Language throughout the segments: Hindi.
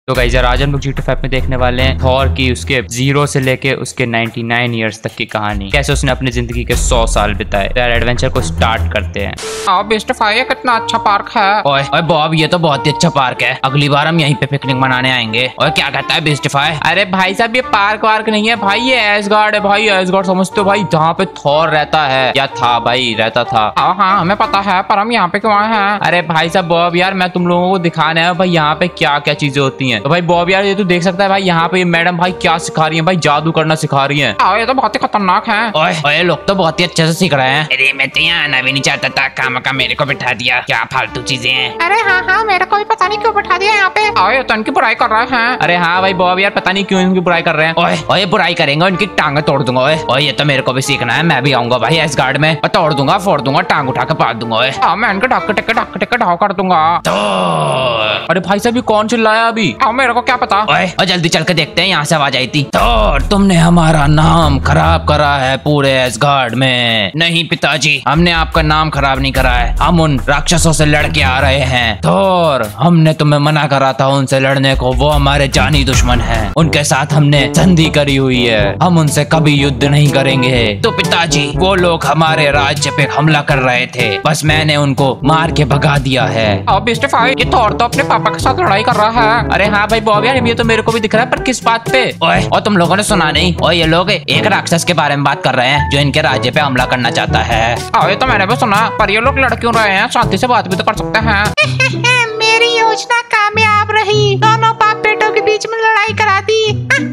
तो गाइस यार आज हम लोग GTA 5 में देखने वाले हैं थॉर की उसके 0 से लेके उसके 99 इयर्स तक की कहानी, कैसे उसने अपनी जिंदगी के 100 साल बिताए। यार एडवेंचर को स्टार्ट करते हैं। अब बेस्ट फायर कितना अच्छा पार्क है। ओए ओए बॉब, ये तो बहुत ही अच्छा पार्क है। अगली बार हम यहीं पे पिकनिक मनाने आएंगे। और क्या कहता है बेस्ट फायर? अरे भाई साहब ये पार्क वार्क नहीं है भाई, ये एसगार्ड है भाई। एसगार्ड समझते हो भाई, जहाँ पे थॉर रहता है या था भाई, रहता था। हाँ हमें पता है, पर हम यहाँ पे क्यों आए हैं? अरे भाई साहब बॉब यार, मैं तुम लोगों को दिखाने आया भाई यहाँ पे क्या क्या चीजें होती हैं। तो भाई बॉब यार ये तू देख सकता है भाई, यहाँ पे मैडम भाई क्या सिखा रही है भाई, जादू करना सिखा रही है। ये तो बहुत ही खतरनाक है। ओए ओए लोग तो बहुत ही अच्छे से सीख रहे हैं। अरे मैं तो यहाँ आना भी नहीं चाहता था, काम का मेरे को बिठा दिया। क्या फालतू चीजें हैं। अरे हाँ मेरे को भी पता नहीं क्यों बिठा दिया यहाँ पे। ओए तो इनकी बुराई कर रहे हैं। अरे हाँ भाई बॉब यार, पता नहीं क्यों इनकी बुराई कर रहे हैं। ओए ओए बुराई करेंगे, उनकी टांगे तोड़ दूंगा। ओए ओए ये तो मेरे को भी सीखना है, मैं भी आऊंगा भाई एसगार्ड में। तोड़ दूंगा, फोड़ दूंगा, टांग उठा के पाद दूंगा। ओए मैं इनके ढक टिक ढाव कर दूंगा। अरे भाई साहब ये कौन चिल्लाया अभी? मेरे को क्या पता। ओए जल्दी चल के देखते हैं, यहाँ से आवाज आई थी। तो तुमने हमारा नाम खराब करा है पूरे एसगार्ड में। नहीं पिताजी, हमने आपका नाम खराब नहीं करा है, हम उन राक्षसों से लड़के आ रहे हैं। थोर, हमने तुम्हें मना करा था उनसे लड़ने को, वो हमारे जानी दुश्मन हैं। उनके साथ हमने संधि करी हुई है, हम उनसे कभी युद्ध नहीं करेंगे। तो पिताजी वो लोग हमारे राज्य पे हमला कर रहे थे, बस मैंने उनको मार के भगा दिया है। अब बेस्ट फायर ये थॉर तो अपने पापा के साथ लड़ाई कर रहा है। अरे हाँ भाई बॉब यार, ये तो मेरे को भी दिख रहा है, पर किस बात पे? ओए और तुम लोगों ने सुना नहीं? और ये लोग एक राक्षस के बारे में बात कर रहे हैं जो इनके राज्य पे हमला करना चाहता है। ये तो मैंने भी सुना, पर ये लोग लड़ क्यों रहे हैं? शांति से बात भी तो कर सकते हैं। मेरी योजना कामयाब रही, दोनों बाप बेटों के बीच में लड़ाई करा दी।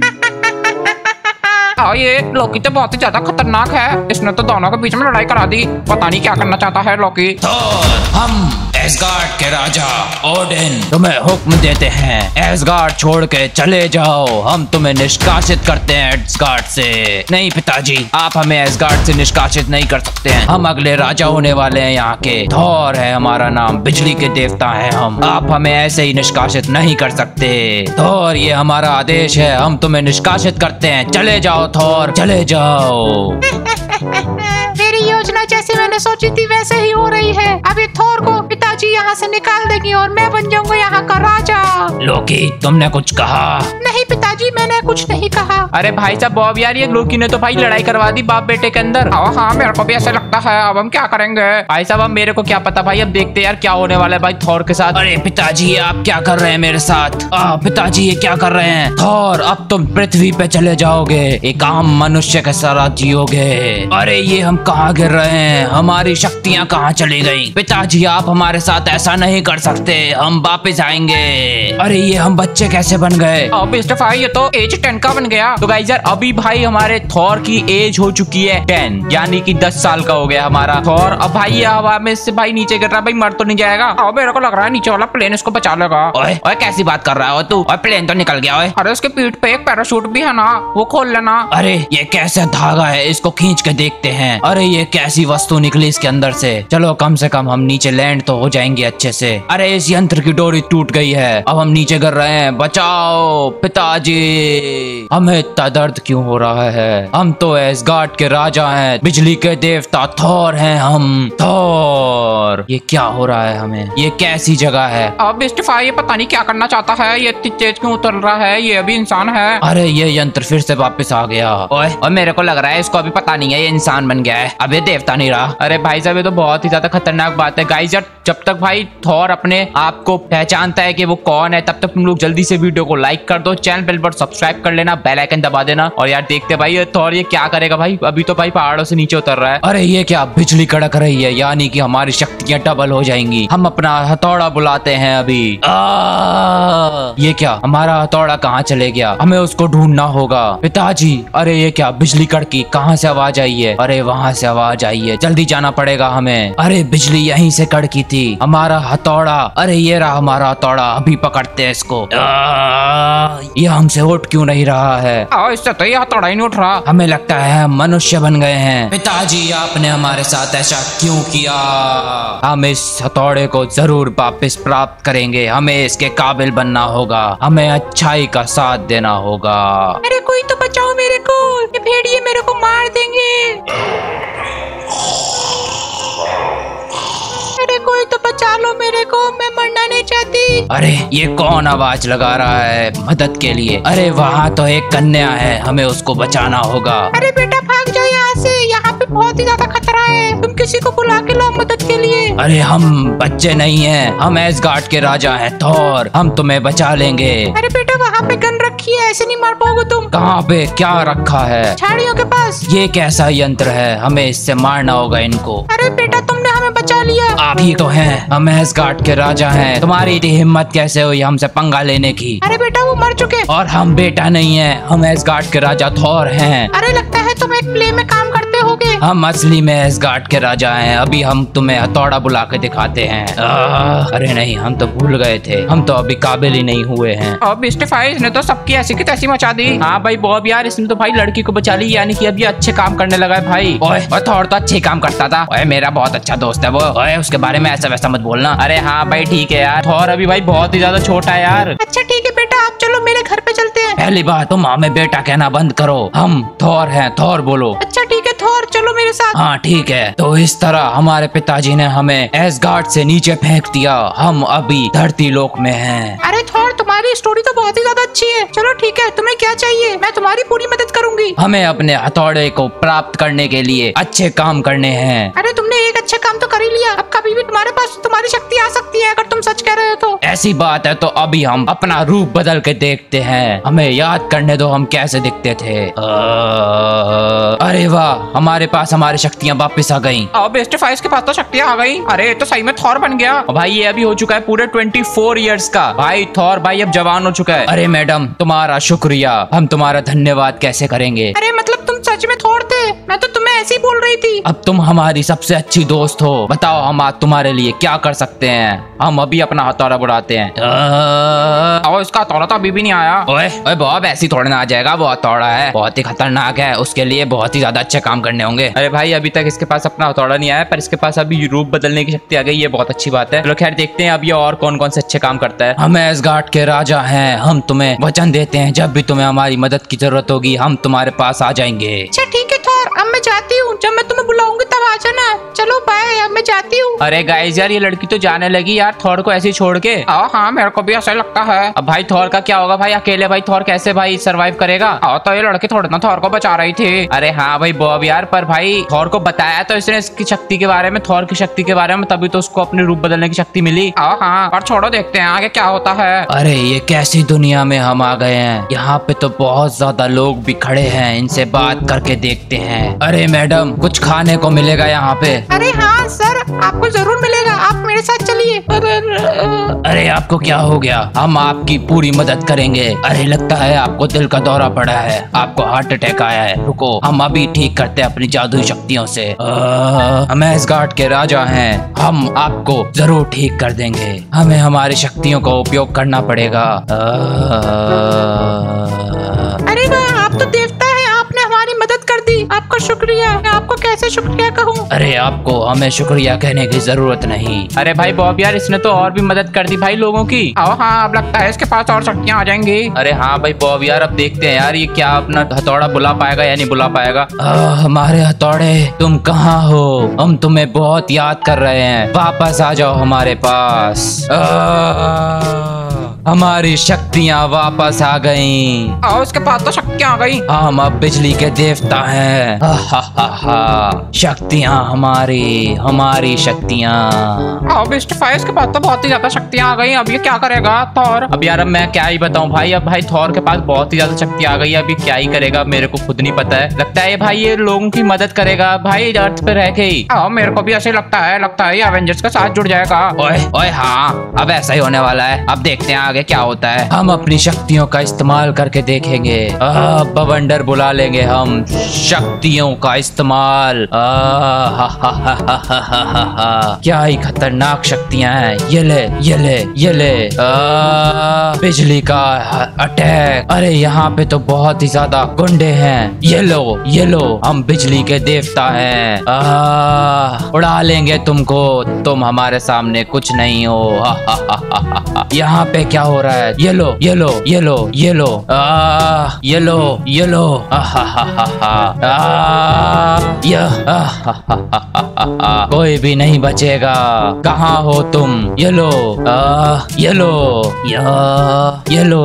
ये लॉकी तो बहुत ही ज्यादा खतरनाक है, इसने तो दोनों के बीच में लड़ाई करा दी। पता नहीं क्या करना चाहता है लॉकी। तो हम एसगार्ड के राजा ओडिन तुम्हें हुक्म देते हैं, एसगार्ड छोड़ के चले जाओ। हम तुम्हें निष्कासित करते हैं एसगार्ड से। नहीं पिताजी, आप हमें एसगार्ड से निष्कासित नहीं कर सकते हैं। हम अगले राजा होने वाले हैं यहाँ के। थॉर है हमारा नाम, बिजली के देवता हैं हम। आप हमें ऐसे ही निष्कासित नहीं कर सकते। थॉर ये हमारा आदेश है, हम तुम्हें निष्कासित करते हैं। चले जाओ थॉर, चले जाओ। मेरी योजना जैसे मैंने सोची थी वैसे ही हो रही है। अब ये थोर को पिताजी यहाँ से निकाल देंगे और मैं बन जाऊंगा यहाँ का राजा। लोकी तुमने कुछ कहा? नहीं पिताजी, मैंने कुछ नहीं कहा। अरे भाई साहब बॉब यार, ये लोकी ने तो भाई लड़ाई करवा दी बाप बेटे के अंदर। हाँ मेरे को भी ऐसा लगता है। अब हम क्या करेंगे भाई साहब? अब मेरे को क्या पता भाई, अब देखते यार क्या होने वाला है भाई थॉर के साथ। अरे पिताजी आप क्या कर रहे हैं मेरे साथ? पिताजी ये क्या कर रहे हैं? थॉर अब तुम पृथ्वी पे चले जाओगे, एक आम मनुष्य के साथ जियोगे। अरे ये हम कहाँ गिर रहे हैं? हमारी शक्तियाँ कहाँ चली गई? पिताजी आप हमारे साथ ऐसा नहीं कर सकते, हम वापस आएंगे। अरे ये हम बच्चे कैसे बन गए? बेस्ट भाई ये तो एज 10 का बन गया। तो गाइस यार अभी भाई हमारे थॉर की एज हो चुकी है 10, यानी कि 10 साल का हो गया हमारा थॉर। अब भाई ये हवा में से भाई नीचे गिर रहा है, भाई मर तो नहीं जाएगा? मेरे को लग रहा है नीचे वाला प्लेन इसको बचा लेगा। ओए ओए कैसी बात कर रहा हो तू? और प्लेन तो निकल गया। ओए अरे उसके पीठ पे एक पैराशूट भी है ना, वो खोल लेना। अरे ये कैसा धागा है, इसको खींच के देखते हैं। अरे ये कैसी वस्तु निकली इसके अंदर से? चलो कम से कम हम नीचे लैंड तो हो जाएंगे अच्छे से। अरे इस यंत्र की डोरी टूट गई है, अब हम नीचे गिर रहे हैं। बचाओ पिताजी, हमें इतना दर्द क्यों हो रहा है? हम तो एसगार्ड के राजा हैं, बिजली के देवता थॉर हैं हम। थॉर ये क्या हो रहा है हमें? ये कैसी जगह है? अब बेस्ट फायर ये पता नहीं क्या करना चाहता है, ये इतनी तेज क्यों उतर रहा है? ये अभी इंसान है। अरे ये यंत्र फिर से वापस आ गया। ओए और मेरे को लग रहा है इसको अभी पता नहीं है ये इंसान बन गया है, अब ये देवता नहीं रहा। अरे भाई साहब ये तो बहुत ही ज्यादा खतरनाक बात है। गाइस यार जब तक भाई थॉर अपने आप को पहचानता है कि वो कौन है, तब तक तुम लोग जल्दी से वीडियो को लाइक कर दो, चैनल बेल पर सब्सक्राइब कर लेना, बेल आइकन दबा देना। और यार देखते भाई ये थॉर ये क्या करेगा भाई। अभी तो भाई पहाड़ों से नीचे उतर रहा है। अरे ये क्या, बिजली कड़क रही है, यानी कि हमारी शक्तियां डबल हो जाएंगी। हम अपना हथौड़ा बुलाते हैं अभी। ये क्या, हमारा हथौड़ा कहाँ चले गया? हमें उसको ढूंढना होगा। पिताजी अरे ये क्या, बिजली कड़की, कहाँ से आवाज आई है? अरे वहां से आवाज आई है, जल्दी जाना पड़ेगा हमें। अरे बिजली यहीं से कड़की थी। हमारा हथौड़ा, अरे ये रहा हमारा हथौड़ा, अभी पकड़ते हैं इसको। ये हमसे उठ क्यों नहीं रहा है? इससे तो ये हथौड़ा ही नहीं उठ रहा। हमें लगता है हम मनुष्य बन गए हैं। पिताजी आपने हमारे साथ ऐसा क्यों किया? हम इस हथौड़े को जरूर वापस प्राप्त करेंगे, हमें इसके काबिल बनना होगा, हमें अच्छाई का साथ देना होगा। अरे कोई तो बचाओ मेरे को, ये भेड़िए मेरे को मार देंगे। अरे कोई तो बचा लो मेरे को, मैं मरना नहीं चाहती। अरे ये कौन आवाज लगा रहा है मदद के लिए? अरे वहाँ तो एक कन्या है, हमें उसको बचाना होगा। अरे बेटा भाग जाओ यहाँ से, यहाँ पे बहुत ही ज्यादा खतरा है, तुम किसी को बुला के लो मदद के लिए। अरे हम बच्चे नहीं हैं, हम एसगार्ड के राजा हैं थॉर, हम तुम्हें बचा लेंगे। अरे बेटा वहाँ पे गन रखी है, ऐसे नहीं मार पाओगे तुम। कहाँ पे क्या रखा है? झाड़ियों के पास। ये कैसा यंत्र है? हमें इससे मारना होगा इनको। अरे बेटा तुमने हमें बचा लिया। आप ही तो हैं, हम एसगार्ड के राजा हैं, तुम्हारी इतनी हिम्मत कैसे हुई हमसे पंगा लेने की? अरे बेटा वो मर चुके। और हम बेटा नहीं है, हम एसगार्ड के राजा थॉर हैं। अरे लगता है तुम एक प्ले में काम करते होगे। हम असली में एसगार्ड के राजा हैं, अभी हम तुम्हें हथौड़ा बुला के दिखाते हैं। अरे नहीं, हम तो भूल गए थे, हम तो अभी काबिल ही नहीं हुए हैं। अब मिस्टर ने तो सबकी ऐसी की तैसी मचा दी। हाँ भाई बॉब यार, इसने तो भाई लड़की को बचा ली, यानी कि अभी अच्छे काम करने लगा है भाई। ओए थॉर तो अच्छे काम करता था। ओए मेरा बहुत अच्छा दोस्त है वो। ओए उसके बारे में ऐसा वैसा मत बोलना। अरे हाँ भाई ठीक है यार, थॉर अभी भाई बहुत ही ज्यादा छोटा है यार। अच्छा ठीक है बेटा, आप चलो मेरे घर पे चलते हैं। पहली बात तुम हमें बेटा कहना बंद करो, हम थॉर हैं, थॉर बोलो। अच्छा ठीक है थॉर, चलो मेरे साथ। हाँ ठीक है। तो इस तरह हमारे पिताजी ने हमें एसगार्ड से नीचे फेंक दिया, हम अभी धरती लोक में हैं। अरे थॉर तुम्हारी स्टोरी तो बहुत ही ज्यादा अच्छी है। चलो ठीक है, तुम्हें क्या चाहिए? मैं तुम्हारी पूरी मदद करूंगी। हमें अपने हथौड़े को प्राप्त करने के लिए अच्छे काम करने हैं। अरे तुमने एक अच्छा काम तो कर ही लिया, अब कभी भी तुम्हारे पास तुम्हारी शक्ति आ सकती है, अगर तुम सच कह रहे हो तो। ऐसी बात है तो अभी हम अपना रूप बदल के देखते हैं, हमें याद करने दो हम कैसे दिखते थे। अरे वाह, हमारे पास हमारी शक्तियाँ वापस आ गयी। अब मिस्टर के पास तो शक्तियाँ आ गई। अरे तो सही में थॉर बन गया भाई। ये अभी हो चुका है पूरे 24 इयर्स का भाई। थॉर भाई अब जवान हो चुका है। अरे मैडम तुम्हारा शुक्रिया, हम तुम्हारा धन्यवाद कैसे करेंगे? अरे मतलब तुम सच में थॉर थे? मैं तो तुम्हें ऐसे ही बोल रही थी। अब तुम हमारी सबसे अच्छी दोस्त हो, बताओ हम आज तुम्हारे लिए क्या कर सकते हैं? हम अभी अपना हथौड़ा बुलाते हैं। और इसका हथौड़ा तो अभी भी नहीं आया। ओए बॉब ऐसी थोड़ा ना आ जाएगा, वो हथौड़ा है बहुत ही खतरनाक है, उसके लिए बहुत ही ज्यादा अच्छे काम करने होंगे। अरे भाई अभी तक इसके पास अपना हथौड़ा नहीं आया, पर इसके पास अभी रूप बदलने की शक्ति आ गई, ये बहुत अच्छी बात है। चलो खैर देखते हैं अब ये और कौन कौन से अच्छे काम करता है। हम एसगार्ड के राजा हैं, हम तुम्हें वचन देते हैं जब भी तुम्हें हमारी मदद की जरूरत होगी हम तुम्हारे पास आ जाएंगे। अच्छा ठीक है थॉर, अब मैं जाती हूँ, जब मैं तुम्हें बुलाऊंगी तब आ जाना। चलो बाय, अब मैं जाती हूँ। अरे गाइस यार, ये लड़की तो जाने लगी यार थॉर को ऐसे ही छोड़ के। हाँ मेरे को भी ऐसा लगता है। अब भाई थॉर का क्या होगा भाई? अकेले भाई थॉर कैसे भाई सरवाइव करेगा? तो ये लड़की थोड़ा ना थॉर को बचा रही थी। अरे हाँ भाई बॉब यार, पर भाई थॉर को बताया तो इसने इसकी शक्ति के बारे में, थॉर की शक्ति के बारे में, तभी तो उसको अपने रूप बदलने की शक्ति मिली। हाँ और छोड़ो देखते हैं आगे क्या होता है। अरे ये कैसी दुनिया में हम आ गए हैं, यहाँ पे तो बहुत ज्यादा लोग भी खड़े हैं, इनसे बात करके देखते हैं। अरे मैडम कुछ खाने को मिलेगा यहाँ पे? अरे हाँ सर, आपको जरूर मिलेगा, आप मेरे साथ चलिए। अरे आपको क्या हो गया? हम आपकी पूरी मदद करेंगे। अरे लगता है आपको दिल का दौरा पड़ा है, आपको हार्ट अटैक आया है, रुको हम अभी ठीक करते हैं अपनी जादुई शक्तियों से। हम एसगार्ड के राजा हैं, हम आपको जरूर ठीक कर देंगे, हमें हमारी शक्तियों का उपयोग करना पड़ेगा। अरे वाह, आप तो देवता है, आपने हमारी मदद कर दी, आपका शुक्रिया। मैं आपको कैसे शुक्रिया कहूँ? अरे आपको हमें शुक्रिया कहने की जरूरत नहीं। अरे भाई बॉब यार, इसने तो और भी मदद कर दी भाई लोगों की। हाँ अब लगता है इसके पास और शक्तियाँ आ जाएंगी। अरे हाँ भाई बॉब यार, अब देखते हैं यार ये क्या अपना हथौड़ा बुला पाएगा या नहीं बुला पाएगा। हमारे हथौड़े, तुम कहाँ हो? हम तुम्हें बहुत याद कर रहे हैं, वापस आ जाओ हमारे पास। हमारी शक्तियाँ वापस आ गईं। उसके पास तो शक्तियाँ आ गई। हम अब बिजली के देवता हैं। शक्तियाँ हमारी शक्तियाँ। के पास तो बहुत ही ज्यादा शक्तियाँ आ गई, अब ये क्या करेगा थॉर? अब यार अब मैं क्या ही बताऊँ भाई, अब भाई थॉर के पास बहुत ही ज्यादा शक्तियाँ आ गई, अभी क्या ही करेगा मेरे को खुद नहीं पता है। लगता है भाई ये लोगों की मदद करेगा भाई अर्थ पे रह के ही। मेरे को भी ऐसे लगता है ये एवेंजर्स के साथ जुड़ जाएगा। ओए हाँ, अब ऐसा ही होने वाला है, अब देखते हैं आगे क्या होता है। हम अपनी शक्तियों का इस्तेमाल करके देखेंगे। बवंडर बुला लेंगे हम, शक्तियों का इस्तेमाल। क्या ही खतरनाक शक्तियां हैं। ये ले बिजली का अटैक। अरे यहाँ पे तो बहुत ही ज्यादा गुंडे हैं। ये लो हम बिजली के देवता हैं, उड़ा लेंगे तुमको, तुम हमारे सामने कुछ नहीं हो। यहाँ पे क्या हो रहा है? ये लो ये लो ये लो ये लो ये लो ये लो कोई भी नहीं बचेगा। कहाँ हो तुम? ये लो ये लो ये लो।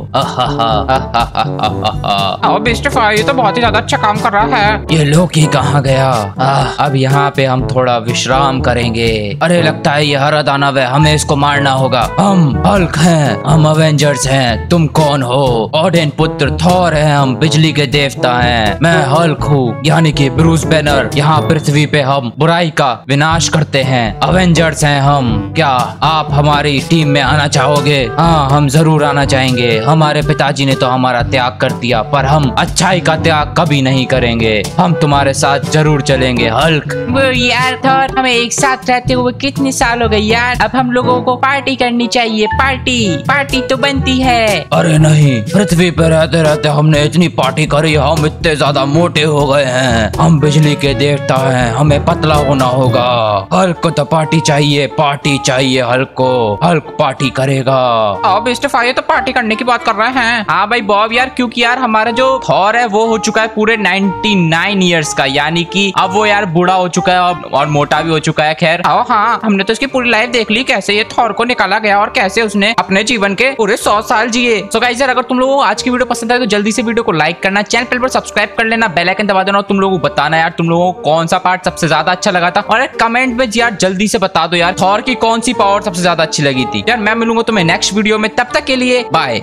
मिस्टर फायर, ये तो बहुत ही ज्यादा अच्छा काम कर रहा है। ये लोकी कहाँ गया? अब यहाँ पे हम थोड़ा विश्राम करेंगे। अरे लगता है ये हरा दानव है, हमें इसको मारना होगा। हम हल्क हैं, हम अवेंजर्स हैं। तुम कौन हो? ओडिन पुत्र थॉर है, हम बिजली के देवता हैं। मैं हल्क हूँ, यानी कि ब्रूस बैनर। यहाँ पृथ्वी पे हम बुराई का विनाश करते हैं। अवेंजर्स हैं हम। क्या आप हमारी टीम में आना चाहोगे? हाँ, हम जरूर आना चाहेंगे। हमारे पिताजी ने तो हमारा त्याग कर दिया, पर हम अच्छाई का त्याग कभी नहीं करेंगे। हम तुम्हारे साथ जरूर चलेंगे हल्क। वो यार थॉर, हमें एक साथ रहते हुए कितने साल हो गए यार। अब हम लोगों को पार्टी करनी चाहिए। पार्टी तो बनती है। अरे नहीं, पृथ्वी पे रहते रहते हमने इतनी पार्टी करी, हम इतने ज्यादा मोटे हो गए हैं। हम बिजली के देवता हैं, हमें पतला होना होगा। हल्क को तो पार्टी चाहिए हल्क को। हल्क पार्टी करेगा। मिस्टर फायर तो पार्टी करने की बात कर रहे हैं। हाँ भाई बॉब यार, क्योंकि यार हमारा जो थॉर है वो हो चुका है पूरे 99 ईयर्स का, यानी कि अब वो यार बूढ़ा हो चुका है और मोटा भी हो चुका है। खैर हाँ, हमने तो इसकी पूरी लाइफ देख ली, कैसे ये थॉर को निकाला गया और कैसे उसने अपने जीवन के पूरे 100 साल जिए। सो गाइस यार, अगर तुम लोगों को आज की वीडियो पसंद आए तो जल्दी से वीडियो को लाइक करना, चैनल पर सब्सक्राइब कर लेना, बेल आइकन दबा देना और तुम लोगों को बताना यार तुम लोगों को कौन सा पार्ट सबसे ज्यादा अच्छा लगा था। और कमेंट में यार जल्दी से बता दो यार थॉर की कौन सी पावर सबसे ज्यादा अच्छी लगी थी। यार मैं मिलूंगा तुम्हें नेक्स्ट वीडियो में, तब तक के लिए बाय।